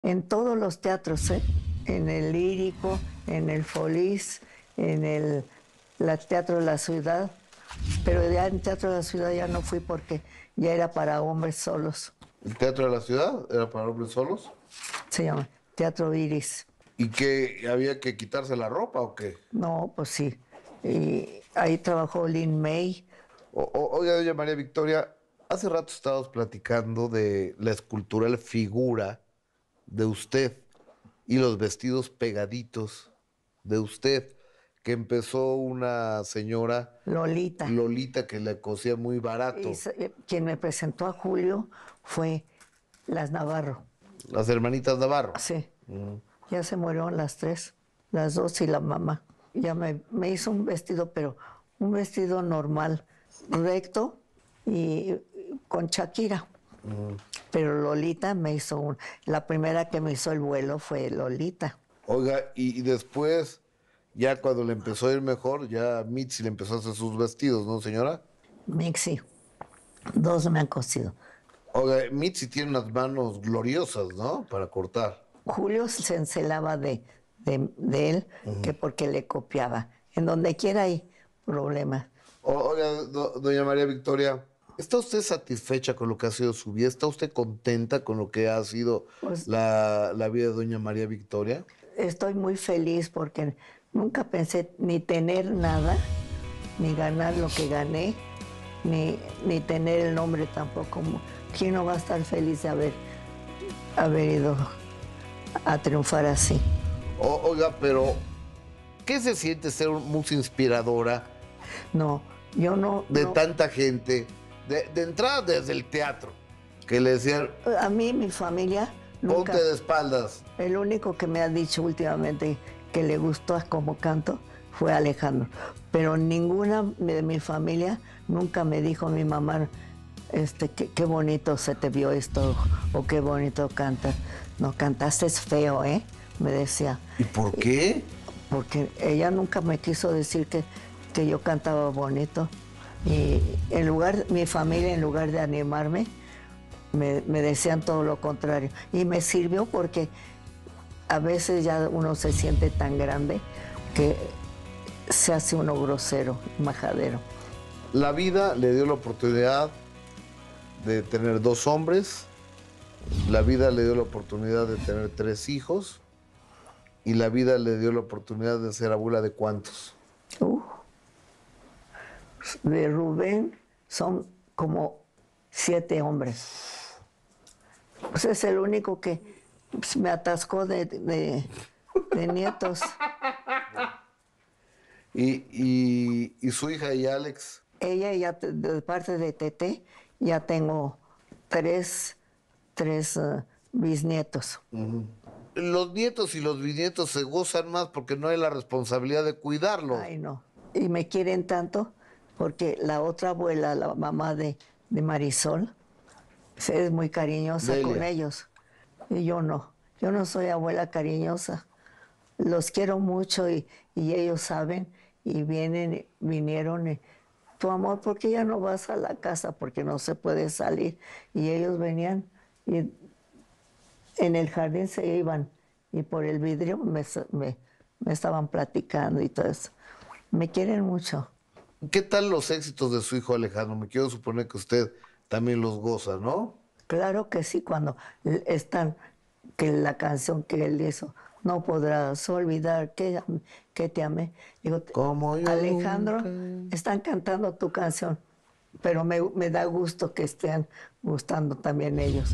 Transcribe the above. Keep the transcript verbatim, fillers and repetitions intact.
En todos los teatros, ¿eh? En el Lírico, en el Folies, en el la Teatro de la Ciudad, pero ya en Teatro de la Ciudad ya no fui porque ya era para hombres solos. ¿El Teatro de la Ciudad era para hombres solos? Se llama Teatro Iris. ¿Y qué, había que quitarse la ropa o qué? No, pues sí. Y ahí trabajó Lin May. O- o- oiga, doña María Victoria, hace rato estábamos platicando de la escultural figura de usted y los vestidos pegaditos de usted, que empezó una señora, Lolita. Lolita, que le cosía muy Y barato. se- eh, quien me presentó a Julio fue las Navarro. Las hermanitas Navarro. Sí. Mm. Ya se murieron las tres, las dos y la mamá. Ya me, me hizo un vestido, pero un vestido normal, recto y con Shakira. Pero Lolita me hizo un... La primera que me hizo el vuelo fue Lolita. Oiga, y, y después, ya cuando le empezó a ir mejor, ya Mitzi le empezó a hacer sus vestidos, ¿no, señora? Mixi. Dos me han cosido. Oiga, Mitzi tiene unas manos gloriosas, ¿no? Para cortar. Julio se encelaba de, de, de él, que porque le copiaba. En donde quiera hay problemas. O- Oiga, do- doña María Victoria, ¿está usted satisfecha con lo que ha sido su vida? ¿Está usted contenta con lo que ha sido Pues la, la vida de doña María Victoria? estoy muy feliz porque nunca pensé ni tener nada, ni ganar lo que gané, ni, ni tener el nombre tampoco. ¿Quién no va a estar feliz de haber, haber ido a triunfar así? O- oiga, pero ¿qué se siente ser muy inspiradora No, yo no, de no. tanta gente? De, de entrada desde el teatro, que le decían, A mí, mi familia, nunca. ponte de espaldas. El único que me ha dicho últimamente que le gustó como canto fue Alejandro. Pero ninguna de mi familia nunca me dijo mi mamá, este, qué, qué bonito se te vio esto o qué bonito cantas. No, cantaste es feo, ¿eh? Me decía. ¿Y por qué? Porque ella nunca me quiso decir que, que yo cantaba bonito. Y en lugar, mi familia, en lugar de animarme, me, me decían todo lo contrario. Y me sirvió porque a veces ya uno se siente tan grande que se hace uno grosero, majadero. La vida le dio la oportunidad de tener dos hombres, la vida le dio la oportunidad de tener tres hijos y la vida le dio la oportunidad de ser abuela de cuántos. Uh, de Rubén son como siete hombres. Pues es el único que pues, me atascó de, de, de nietos. Y, y, y su hija y Alex, Ella ya, te- de parte de Tete, ya tengo tres, tres uh, bisnietos. los nietos y los bisnietos se gozan más porque no hay la responsabilidad de cuidarlos. Ay, no. Y me quieren tanto porque la otra abuela, la mamá de, de Marisol, es muy cariñosa Delia. con ellos. Y yo no. Yo no soy abuela cariñosa. Los quiero mucho y, y ellos saben y vienen, vinieron. Y, tu amor, ¿por qué ya no vas a la casa? Porque no se puede salir. Y ellos venían y en el jardín se iban y por el vidrio me, me, me estaban platicando y todo eso. Me quieren mucho. ¿Qué tal los éxitos de su hijo Alejandro? Me quiero suponer que usted también los goza, ¿no? Claro que sí, cuando están, que la canción que él hizo, no podrás olvidar que, que te amé. Digo, Como yo Alejandro, nunca. están cantando tu canción, pero me, me da gusto que estén gustando también ellos.